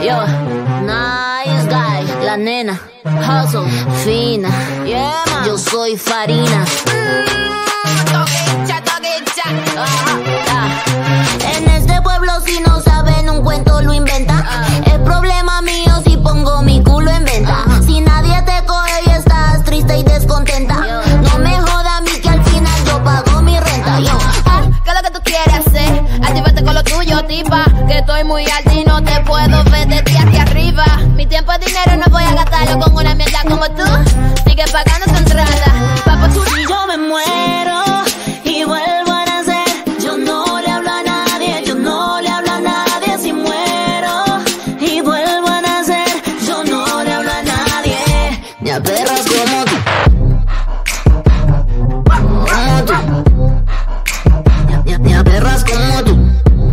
Yo, nice guy, la nena, hustle, fina, yeah, man. Yo soy farina. En este pueblo si no saben un cuento lo inventan. Es problema mío si pongo mi culo en venta. Si nadie te coge y estás triste y descontenta, no me joda a mí que al final yo pago mi renta. ¿Qué es lo que tú quieres hacer? Actívate con lo tuyo, tipa, que estoy muy alta y no te puedo ver desde aquí arriba. Mi tiempo es dinero, no voy a gastarlo con una mierda como tú. Sigue pagando tu entrada, paposura. Si yo me muero y vuelvo a nacer, yo no le hablo a nadie, yo no le hablo a nadie. Si muero y vuelvo a nacer, yo no le hablo a nadie. Ni a perras como tú, como tú. Ni a perras como tú,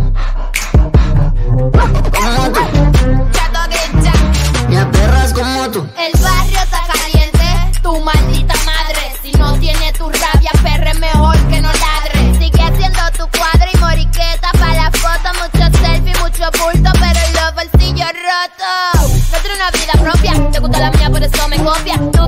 como tú. Ni a perras como tú. El barrio está caliente, tu maldita madre. Si no tiene tu rabia, perre mejor que no ladre. Sigue haciendo tu cuadro y moriqueta pa' la foto. Mucho selfie, mucho bulto, pero los bolsillos rotos. No tiene una vida propia, te gusta la mía, por eso me copia.